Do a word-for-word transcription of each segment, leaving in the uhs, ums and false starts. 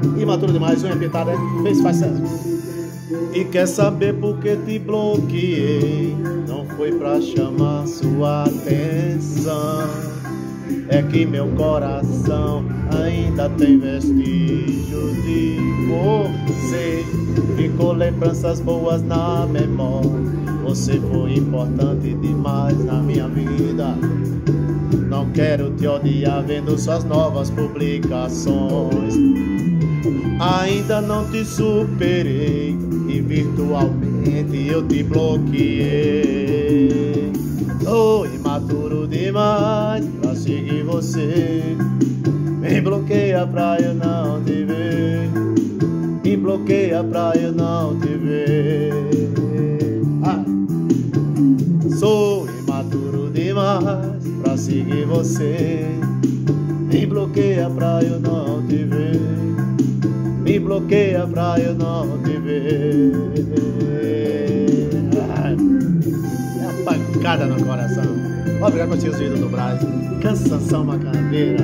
Imaturo demais, unha pintada, fez faz certo. E quer saber por que te bloqueei? Não foi pra chamar sua atenção, é que meu coração ainda tem vestígios de você. Ficou lembranças boas na memória, você foi importante demais na minha vida. Não quero te odiar vendo suas novas publicações. Ainda não te superei e virtualmente eu te bloqueei. Tô imaturo demais pra seguir você. Me bloqueia pra eu não te ver. Me bloqueia pra eu não te ver. Ah. Sou imaturo demais pra seguir você. Me bloqueia pra eu não te ver. Me bloqueia pra eu não te ver. Ai. É uma pancada no coração. Obrigado por assistir os vídeos do Braz. Canção Macambeira.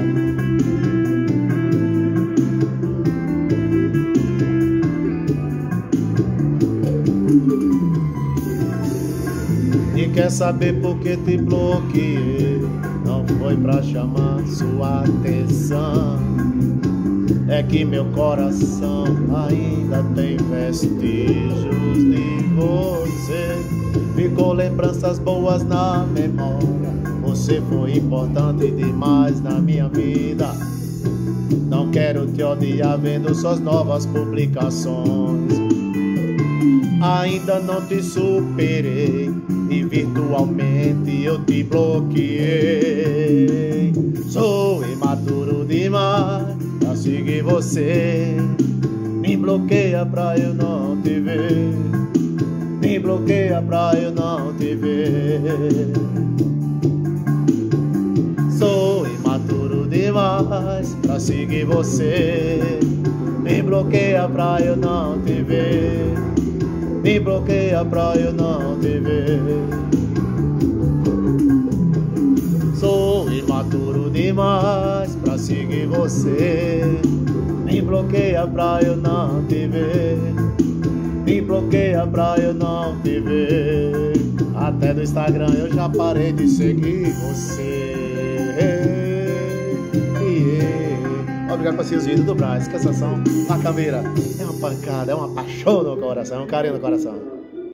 E quer saber por que te bloqueei? Não foi pra chamar sua atenção, é que meu coração ainda tem vestígios de você. Ficou lembranças boas na memória, você foi importante demais na minha vida. Não quero te odiar vendo suas novas publicações. Ainda não te superei e virtualmente eu te bloqueei. Sou imaturo demais pra seguir você. Me bloqueia pra eu não te ver. Me bloqueia pra eu não te ver. Sou imaturo demais pra seguir você. Me bloqueia pra eu não te ver. Me bloqueia pra eu não te ver. Sou imaturo demais pra seguir você. Me bloqueia pra eu não te ver. Me bloqueia pra eu não te ver. Até no Instagram eu já parei de seguir você. Obrigado por assistir os vídeos do Braz. Canção Macambeira. É uma pancada, é uma paixão no coração, é um carinho no coração.